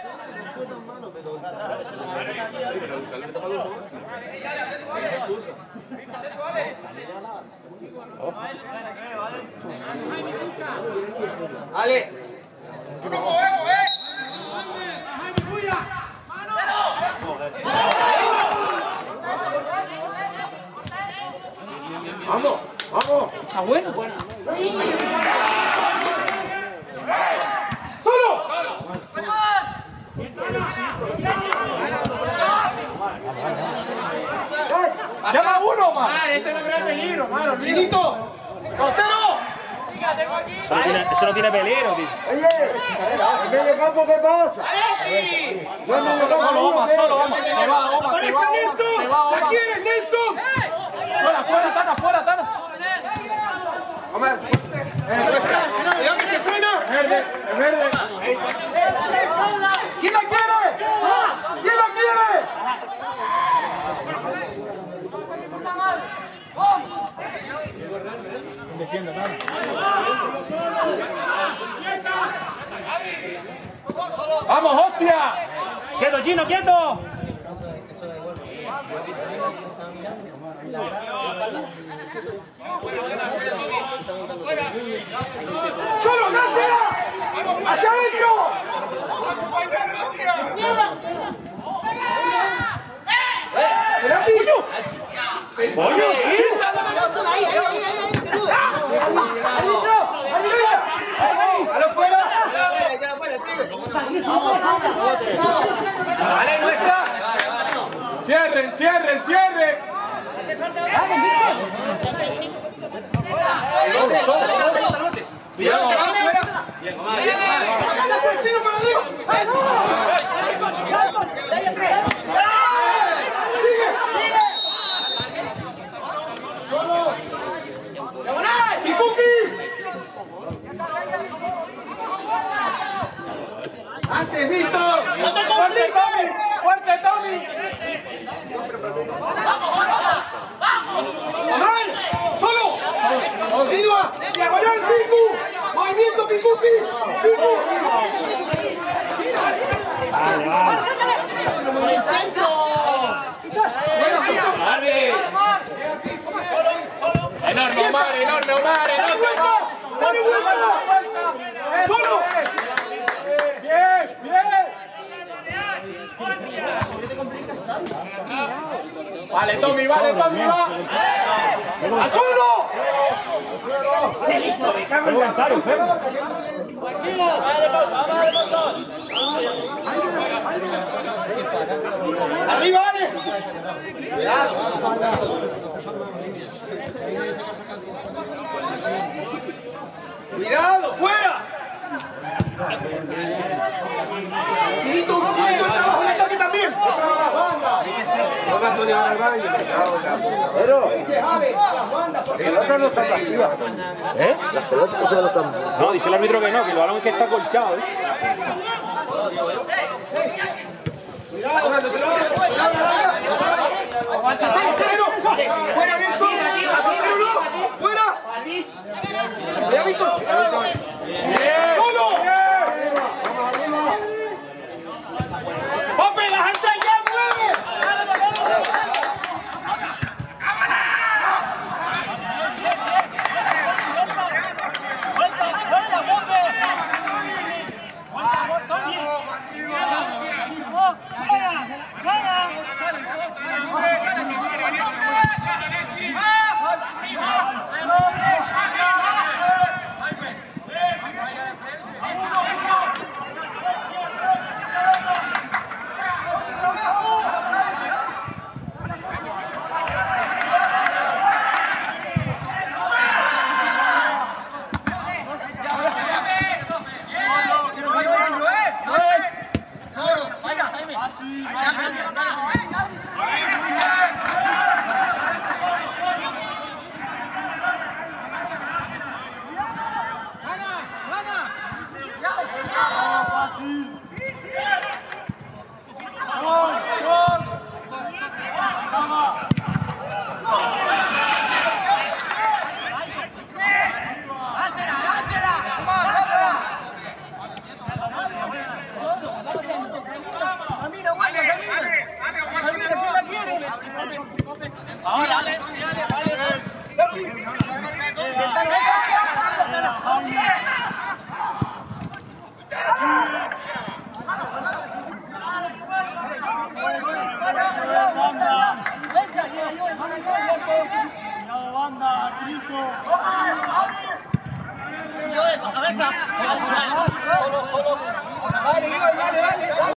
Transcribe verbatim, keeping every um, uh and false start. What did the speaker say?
Ale. Vamos, vamos. Está bueno. ¡Solo! ¡Llama uno, man! Este no crea peligro, mano. ¡Chinito! ¡Costero! Eso no tiene, eso no tiene peligro, tío. Oye, ¿en medio campo qué pasa? ¡Aleti! Solo Oma, solo Oma. Se va Oma, se ¡Aparezca va Oma. Nelson! Se va ¡La Oma. quieres, Nelson! Fuera, fuera, Tana, fuera, Tana. Omar, cuidado que se frena. Verde, es verde. ¿Quién la quiere? ¿Quién la quiere? Defiende, Tana. ¡Vamos, hostia! ¡Quieto, Gino, quieto! ¡Solo, dásela! ¡Hacia adentro! ¡Pelati! ¡Coño, tío! ¡Halo fuera! ¡Vale, nuestra! ¡Cierren, cierren, cierren! ¡Cuidado, que va fuera! ¡Chino para arriba! ¡Sigue! ¡Sigue! ¡Picuki! ¡Antes, Víctor! ¡Fuerte, Tommy! ¡Fuerte, Tommy! ¡Omar! ¡Solo! ¡Continúa! ¡Diagonal, Picu! ¡Movimiento, Picuki! ¡Picu! Vale, vale. ¡El centro! Enorme, Omar, enorme, Omar, ¡Dale enorme. vuelta! ¡Dale vuelta! ¡Solo! Bien, bien. Vale, Tommy, vale, Tommy, va. ¡A solo! ¡Arriba, Ale! ¡Cuidado! ¡Cuidado! ¡Fuera! Chinito, un poquito de trabajo en el ataque también. No me Antonio van al baño, me cago en la puta. Pero, la pelota no está vacía. ¿Eh? Las pelotas no se van a estar. No, dice el árbitro que no, que el balón es que está colchado, ¿eh? ¡Fuera, Nelson! ¡Pero no! ¡Fuera! ¡Vea, Víctor! ¡Solo! ¡Pope, las entradas ya, mueve! Cabeza. Solo, solo. Dale, Iván, dale, dale.